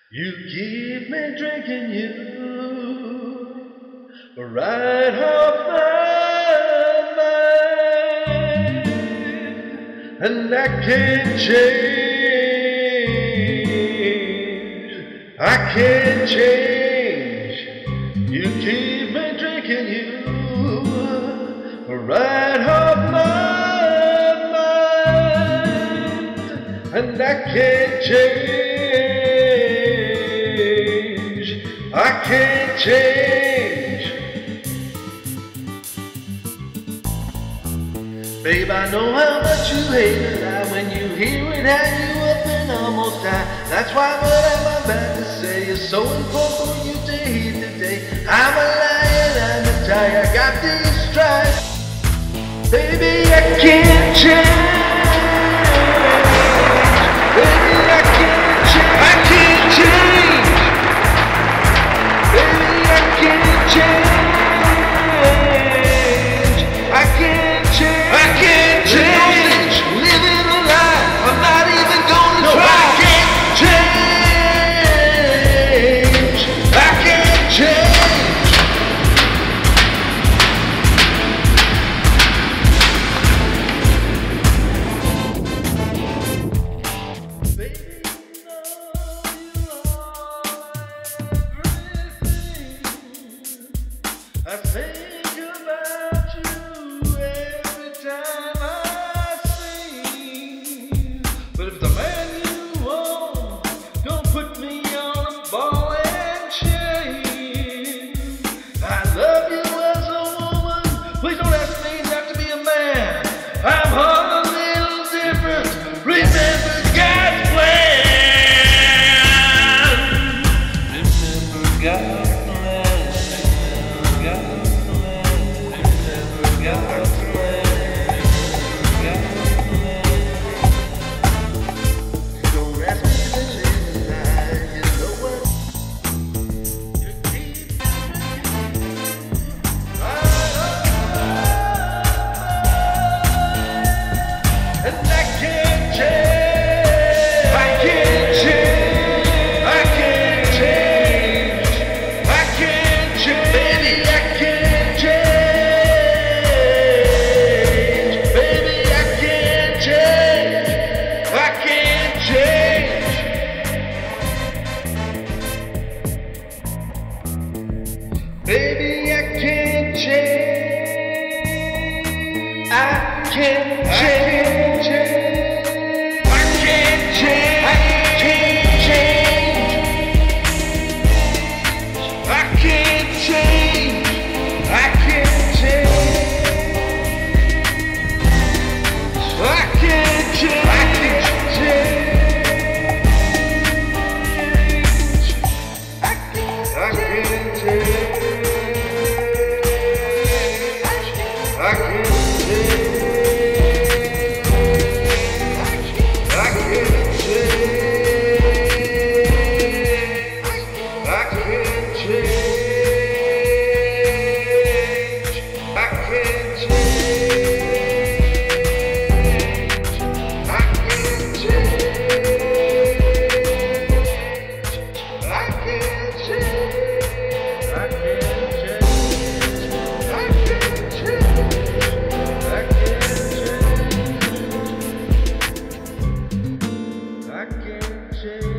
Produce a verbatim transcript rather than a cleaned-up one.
You keep me drinking you right off my mind, and I can't change, I can't change. You keep me drinking you right off my mind, and I can't change, I can't change. Babe, I know how much you hate it. Now when you hear it, have you up and almost die. That's why what am I about to say is so important for you to hear today. I'm a lion, I'm a tiger, I got these stripes. Baby, I can't change. Baby, I can't change. I can't change. Baby, I can't change. I can't change. I can't change. Living a lie. I'm not even gonna no, try. I can't change. I can't change. I think about you every time I sing. But if the man you want don't put me on a ball and chain, I love you as a woman. Please don't ask me not to be a man. I'm a little different. Remember God's plan. Remember God's Baby, I can't change. I can't change. I can't change. I can't change. I can't change. I can't change. I can't change. I can't change. I can't change. I can't change.